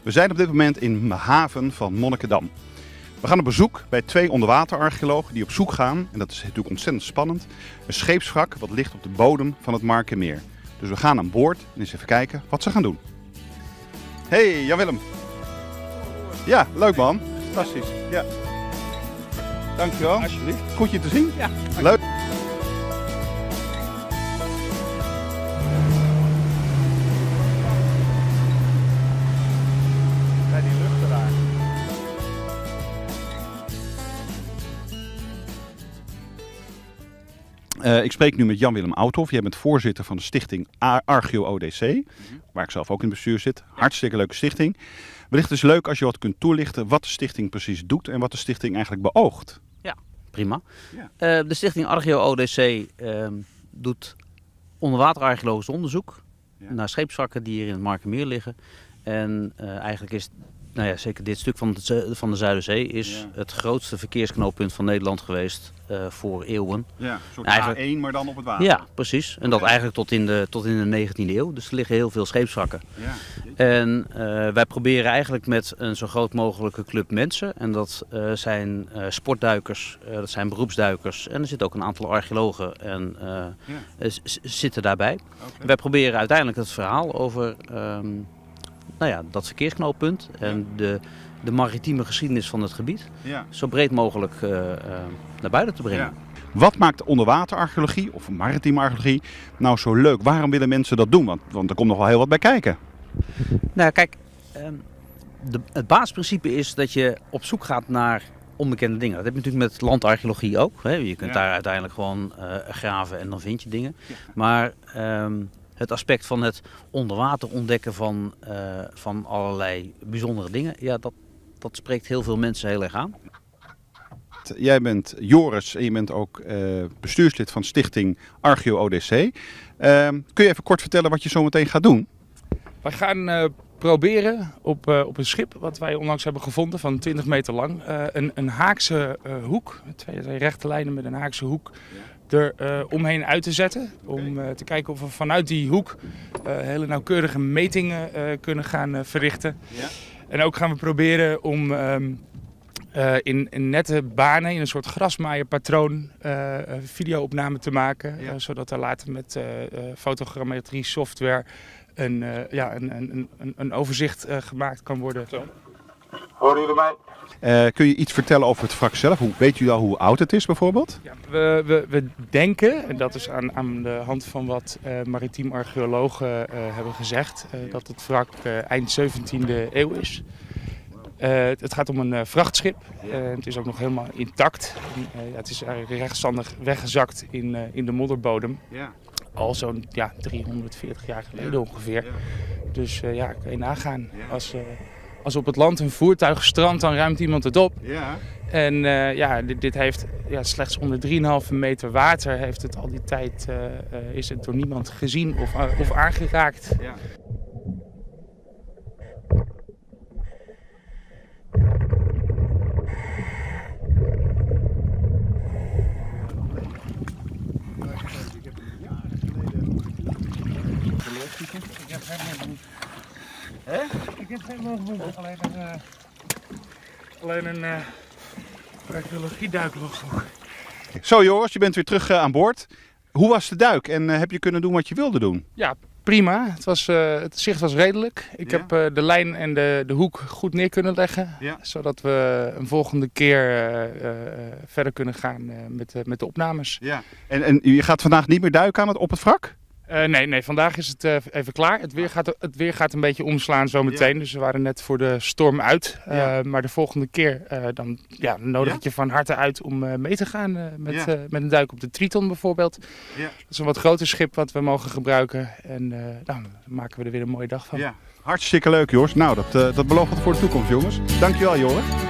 We zijn op dit moment in de haven van Monnikendam. We gaan op bezoek bij 2 onderwaterarcheologen die op zoek gaan, en dat is natuurlijk ontzettend spannend, een scheepswrak wat ligt op de bodem van het Markermeer. Dus we gaan aan boord en eens even kijken wat ze gaan doen. Hey Jan-Willem. Ja, leuk man. Fantastisch. Ja. Dankjewel. Alsjeblieft. Goed je te zien. Ja. Leuk. Bij die luchten daar. Ik spreek nu met Jan-Willem Oudhoff. Jij bent voorzitter van de stichting Archeo ODC, waar ik zelf ook in het bestuur zit. Hartstikke leuke stichting. Wellicht is het leuk als je wat kunt toelichten wat de stichting precies doet en wat de stichting eigenlijk beoogt. Ja, prima. Ja. De stichting Archeo ODC doet onderwaterarcheologisch onderzoek naar scheepswrakken die hier in het Markermeer liggen. En eigenlijk is zeker dit stuk van de Zuiderzee is het grootste verkeersknooppunt van Nederland geweest voor eeuwen. Ja, een soort Eigenlijk, A1, maar dan op het water. Ja, precies. En dat eigenlijk tot in de 19e eeuw. Dus er liggen heel veel scheepswrakken. Ja. En wij proberen eigenlijk met een zo groot mogelijke club mensen. En dat zijn sportduikers, dat zijn beroepsduikers. En er zitten ook een aantal archeologen en zitten daarbij. Okay. Wij proberen uiteindelijk het verhaal over dat verkeersknooppunt en de maritieme geschiedenis van het gebied zo breed mogelijk naar buiten te brengen. Ja. Wat maakt onderwaterarcheologie of maritieme archeologie nou zo leuk? Waarom willen mensen dat doen? Want er komt nog wel heel wat bij kijken. Nou kijk, het basisprincipe is dat je op zoek gaat naar onbekende dingen. Dat heb je natuurlijk met landarcheologie ook. Hè? Je kunt daar uiteindelijk gewoon graven en dan vind je dingen. Ja. Maar het aspect van het onderwater ontdekken van allerlei bijzondere dingen, dat spreekt heel veel mensen heel erg aan. Jij bent Joris en je bent ook bestuurslid van stichting Archeo ODC. Kun je even kort vertellen wat je zo meteen gaat doen? Wij gaan proberen op een schip wat wij onlangs hebben gevonden van 20 meter lang. Een haakse hoek, 2 rechte lijnen met een haakse hoek, er omheen uit te zetten. Om te kijken of we vanuit die hoek hele nauwkeurige metingen kunnen gaan verrichten. Ja. En ook gaan we proberen om in nette banen, in een soort grasmaaierpatroon, videoopname te maken. Zodat er later met fotogrammetrie software een overzicht gemaakt kan worden. Zo. Horen jullie mij? Kun je iets vertellen over het wrak zelf? Weet u al hoe oud het is bijvoorbeeld? Ja, we denken, en dat is aan de hand van wat maritiem archeologen hebben gezegd, dat het wrak eind 17e eeuw is. Het gaat om een vrachtschip. Het is ook nog helemaal intact. Het is eigenlijk rechtstandig weggezakt in de modderbodem. Ja. Al zo'n 340 jaar geleden ongeveer. Ja. Dus kan je nagaan. Ja. Als op het land een voertuig strandt, dan ruimt iemand het op. Ja. En dit heeft slechts onder 3,5 meter water heeft het al die tijd is het door niemand gezien of aangeraakt. Ja. Ik heb geen mogelijk alleen een archeologieduiklogboek. Zo Joris, je bent weer terug aan boord. Hoe was de duik en heb je kunnen doen wat je wilde doen? Ja, prima. Het zicht was redelijk. Ik heb de lijn en de hoek goed neer kunnen leggen. Ja. Zodat we een volgende keer verder kunnen gaan met de opnames. Ja. En je gaat vandaag niet meer duiken op het wrak? Nee, vandaag is het even klaar. Het weer gaat een beetje omslaan zometeen. Ja. Dus we waren net voor de storm uit. Maar de volgende keer dan nodig ik je van harte uit om mee te gaan met een duik op de Triton bijvoorbeeld. Ja. Dat is een wat groter schip wat we mogen gebruiken. En dan maken we er weer een mooie dag van. Ja. Hartstikke leuk Joris. Nou, dat belooft wat voor de toekomst jongens. Dankjewel Joris.